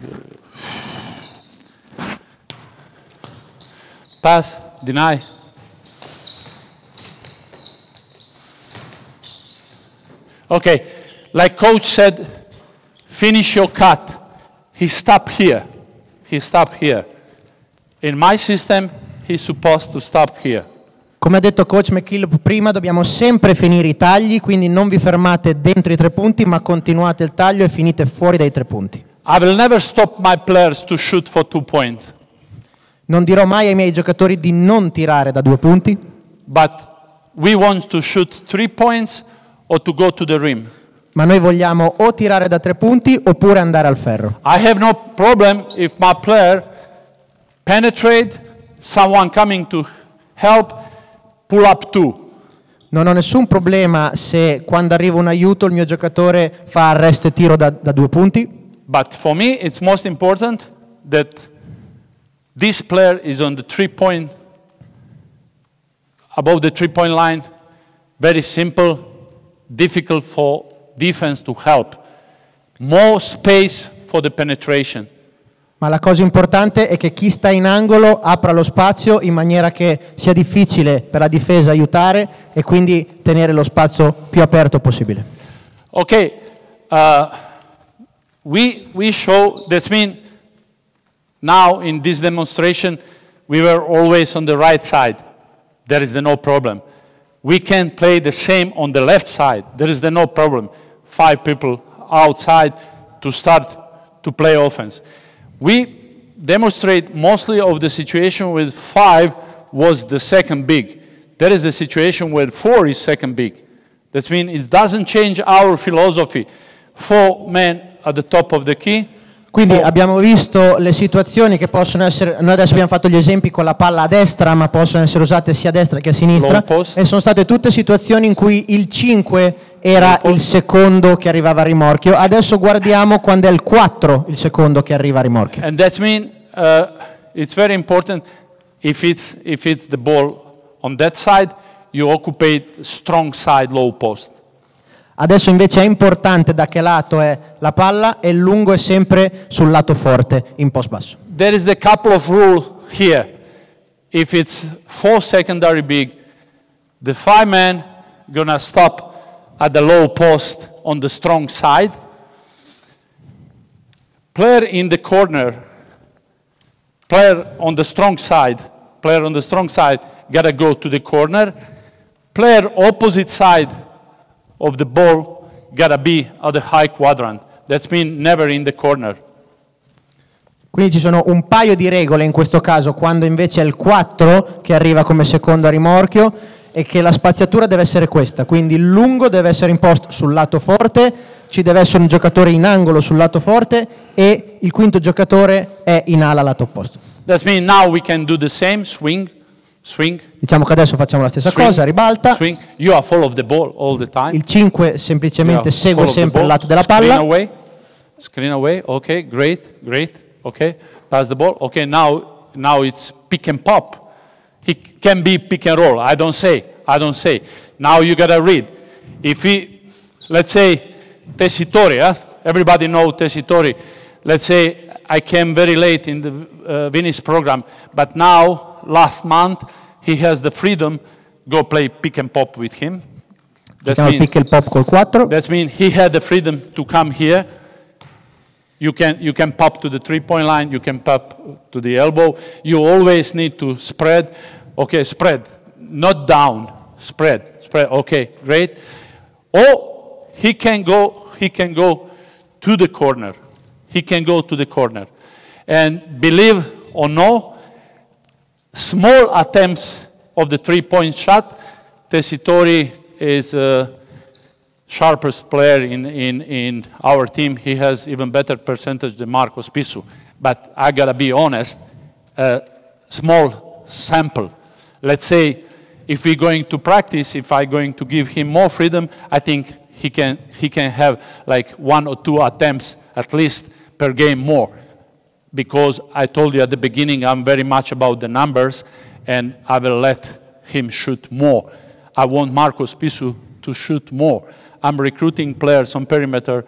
[SPEAKER 2] Pass, deny. Okay, like coach said, finish your cut. He stopped here. In my system, he's supposed to stop here.
[SPEAKER 3] Come ha detto coach McKillop prima, dobbiamo sempre finire i tagli, quindi non vi fermate dentro i 3 punti, ma continuate il taglio e finite fuori dai 3 punti.
[SPEAKER 2] I will never stop my players to shoot for 2 points.
[SPEAKER 3] Non dirò mai ai miei giocatori di non tirare da 2 punti.
[SPEAKER 2] But we want to shoot 3 points or to go to the rim.
[SPEAKER 3] Ma noi vogliamo o tirare da 3 punti oppure andare al ferro.
[SPEAKER 2] I have no problem if my player penetrate, someone coming to help, pull up 2.
[SPEAKER 3] Non ho nessun problema se quando arriva un aiuto il mio giocatore fa arresto e tiro da 2 punti.
[SPEAKER 2] But for me it's most important that this player is on the 3-point, above the 3-point line, very simple, difficult for defense to help. More space for the penetration.
[SPEAKER 3] Ma la cosa importante è che chi sta in angolo apra lo spazio in maniera che sia difficile per la difesa aiutare e quindi tenere lo spazio più aperto possibile.
[SPEAKER 2] Okay, we show, that means now in this demonstration we were always on the right side. There is no problem. We can play the same on the left side. There is no problem. 5 people outside to start to play offense. We demonstrate mostly of the situation with 5 was the second big. There is the situation where 4 is second big. That means it doesn't change our philosophy. 4 men at the top of the key.
[SPEAKER 3] Quindi abbiamo visto le situazioni che possono essere, noi adesso abbiamo fatto gli esempi con la palla a destra, ma possono essere usate sia a destra che a sinistra, e sono state tutte situazioni in cui il 5 era il secondo che arrivava a rimorchio. Adesso guardiamo quando è il 4 il secondo che arriva a rimorchio.
[SPEAKER 2] And that means it's very important if it's the ball on that side, you occupy strong side low post.
[SPEAKER 3] Adesso invece è importante da che lato è la palla e il lungo è sempre sul lato forte, in post basso.
[SPEAKER 2] There is a couple of rules here. If it's 4 secondary big, the 5 men gonna stop at the low post on the strong side. Player in the corner, player on the strong side gotta go to the corner. Player opposite side of the ball gotta be at the high quadrant. That means never in the corner.
[SPEAKER 3] Quindi ci sono un paio di regole in questo caso, quando invece è il 4 che arriva come secondo a rimorchio, e che la spaziatura deve essere questa, quindi il lungo deve essere imposto sul lato forte, ci deve essere un giocatore in angolo sul lato forte e il quinto giocatore è in ala lato opposto.
[SPEAKER 2] That means now we can do the same, swing.
[SPEAKER 3] Diciamo che adesso facciamo la stessa cosa, ribalta.
[SPEAKER 2] Swing. You are follow the ball all the time.
[SPEAKER 3] Il 5 semplicemente segue sempre il lato della palla.
[SPEAKER 2] Screen away, ok, great. Okay, pass the ball. Okay, now it's pick and pop. He can be pick and roll. I don't say. Now you gotta read. If let's say Tessitori, everybody knows Tessitori. Let's say I came very late in the Venice program, but now last month he has the freedom go play pick and pop with him.
[SPEAKER 3] Pick and pop col 4.
[SPEAKER 2] That means he had the freedom to come here. You can pop to the 3-point line, you can pop to the elbow. You always need to spread. Okay, spread, not down, spread, okay, great. Or he can go to the corner. And believe or no, small attempts of the 3-point shot, Tessitori is sharpest player in our team. He has even better percentage than Marco Spissu. But I gotta be honest, small sample. Let's say if we're going to practice, if I'm going to give him more freedom, I think he can have like 1 or 2 attempts at least per game more. Because I told you at the beginning, I'm very much about the numbers, and I will let him shoot more. I want Marco Spissu to shoot more. I'm recruiting players on perimeter,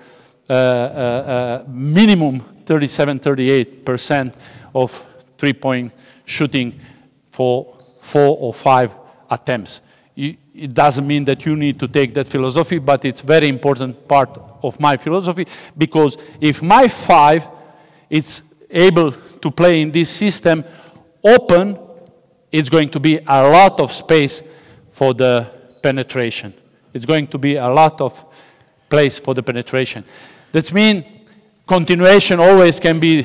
[SPEAKER 2] minimum 37-38% of 3-point shooting for 4 or 5 attempts. It doesn't mean that you need to take that philosophy, but it's very important part of my philosophy, because if my 5 is able to play in this system open, it's going to be a lot of space for the penetration. It's going to be a lot of place for the penetration. That means continuation always can be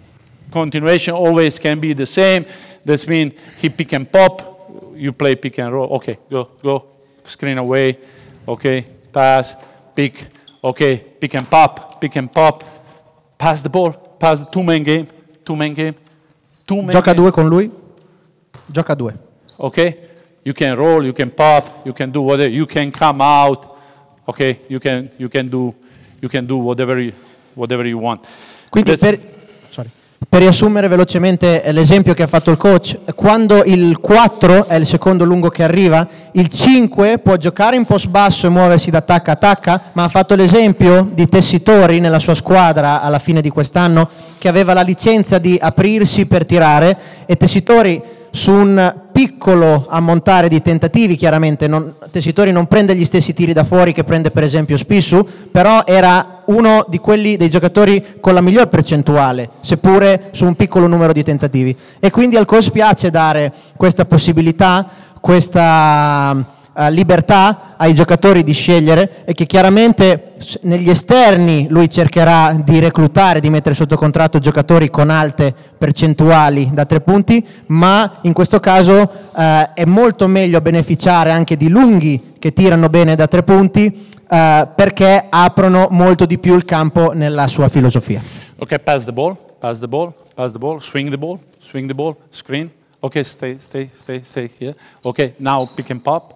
[SPEAKER 2] the same. That means he pick and pop, you play pick and roll. Okay, go, screen away. Okay, pass, pick. Okay, pick and pop, pass the ball, pass the two-man game.
[SPEAKER 3] Gioca 2 con lui? Gioca 2.
[SPEAKER 2] Okay. You can roll, you can pop, you can do whatever. You can come out, okay? You can do whatever you want.
[SPEAKER 3] Quindi per riassumere velocemente l'esempio che ha fatto il coach, quando il 4 è il secondo lungo che arriva, il 5 può giocare in post basso e muoversi da attacco a attacco, ma ha fatto l'esempio di Tessitori nella sua squadra alla fine di quest'anno, che aveva la licenza di aprirsi per tirare, e Tessitori su un piccolo ammontare di tentativi, chiaramente Tessitori non prende gli stessi tiri da fuori che prende per esempio Spissu, però era uno di quelli dei giocatori con la miglior percentuale, seppure su un piccolo numero di tentativi, e quindi al coach piace dare questa possibilità, questa libertà ai giocatori di scegliere, e che chiaramente negli esterni lui cercherà di reclutare, di mettere sotto contratto giocatori con alte percentuali da 3 punti, ma in questo caso è molto meglio beneficiare anche di lunghi che tirano bene da 3 punti, perché aprono molto di più il campo nella sua filosofia.
[SPEAKER 2] Ok, pass the ball, swing the ball, screen. Ok, stay here. Ok, now pick and pop.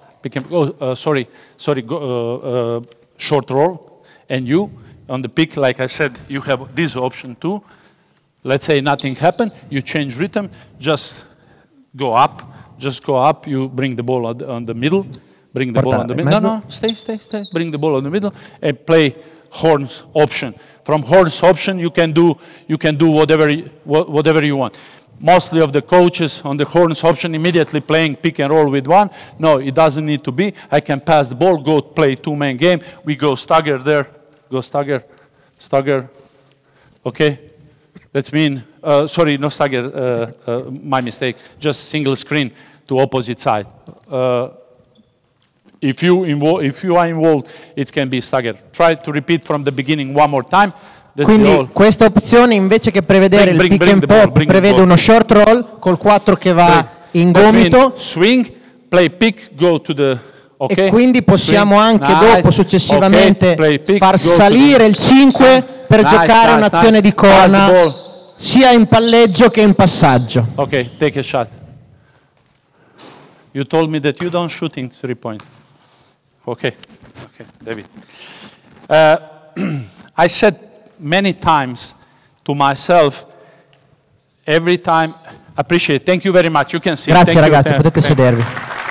[SPEAKER 2] Short roll, and you on the pick, like I said, you have this option too. Let's say nothing happened, you change rhythm, just go up, you bring the ball on the middle, stay, bring the ball on the middle and play horns option. From horns option you can do whatever you want. Mostly of the coaches on the horns option immediately playing pick and roll with one. No, it doesn't need to be. I can pass the ball, go play 2-man game. We go stagger there, stagger. Okay, that mean, sorry, no stagger, my mistake. Just single screen to opposite side. if you are involved, it can be staggered. Try to repeat from the beginning one more time.
[SPEAKER 3] Quindi questa opzione, invece che prevedere il pick and pop, prevede uno short roll col 4 che va in gomito.
[SPEAKER 2] Swing, play pick, go to the...
[SPEAKER 3] E quindi possiamo anche dopo, successivamente, far salire il 5 per giocare un'azione di corna sia in palleggio che in passaggio.
[SPEAKER 2] Ok, take a shot. You told me that you don't shoot in 3-point. Okay, David. I said many times to myself, every time, appreciate, thank you very much, you can see.
[SPEAKER 3] Grazie ragazzi, potete sedervi.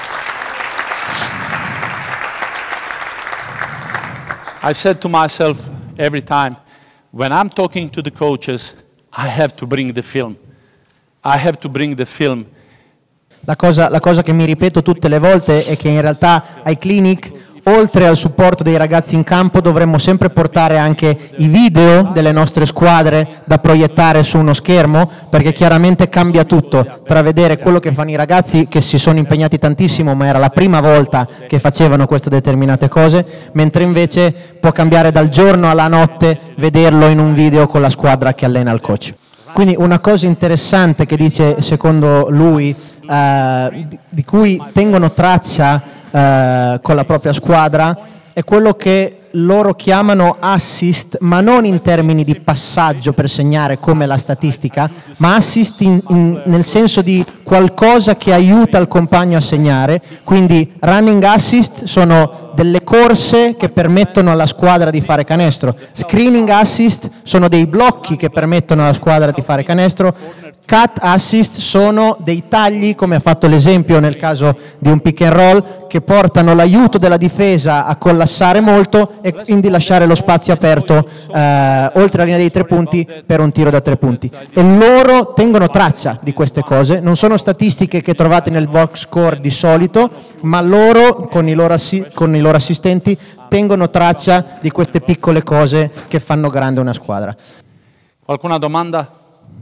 [SPEAKER 2] I said to myself every time, when I'm talking to the coaches, I have to bring the film. I have to bring the film.
[SPEAKER 3] La cosa che mi ripeto tutte le volte è che in realtà ai clinic, oltre al supporto dei ragazzi in campo, dovremmo sempre portare anche i video delle nostre squadre da proiettare su uno schermo, perché chiaramente cambia tutto tra vedere quello che fanno i ragazzi che si sono impegnati tantissimo ma era la prima volta che facevano queste determinate cose, mentre invece può cambiare dal giorno alla notte vederlo in un video con la squadra che allena il coach. Quindi una cosa interessante che dice, secondo lui, di cui tengono traccia con la propria squadra, è quello che loro chiamano assist, ma non in termini di passaggio per segnare come la statistica, ma assist nel senso di qualcosa che aiuta il compagno a segnare. Quindi running assist sono delle corse che permettono alla squadra di fare canestro, screening assist sono dei blocchi che permettono alla squadra di fare canestro, cut assist sono dei tagli, come ha fatto l'esempio nel caso di un pick and roll, che portano l'aiuto della difesa a collassare molto e quindi lasciare lo spazio aperto oltre la linea dei 3 punti per un tiro da 3 punti. E loro tengono traccia di queste cose, non sono statistiche che trovate nel box score di solito, ma loro con i loro assistenti tengono traccia di queste piccole cose che fanno grande una squadra.
[SPEAKER 2] Qualcuna domanda?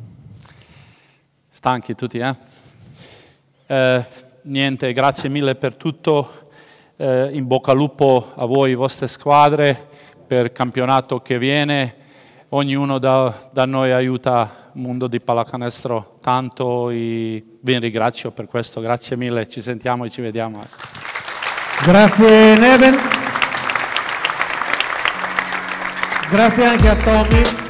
[SPEAKER 2] Stanchi tutti, niente, grazie mille per tutto, in bocca al lupo a voi, vostre squadre, per il campionato che viene. Ognuno da noi aiuta il mondo di pallacanestro tanto e vi ringrazio per questo, grazie mille, ci sentiamo e ci vediamo.
[SPEAKER 1] Grazie Neven, grazie anche a Tommy.